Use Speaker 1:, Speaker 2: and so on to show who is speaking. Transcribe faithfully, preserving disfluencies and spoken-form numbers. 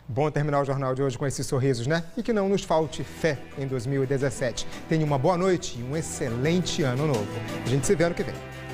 Speaker 1: Bom terminar o jornal de hoje com esses sorrisos, né? E que não nos falte fé em dois mil e dezessete. Tenha uma boa noite e um excelente ano novo. A gente se vê ano que vem.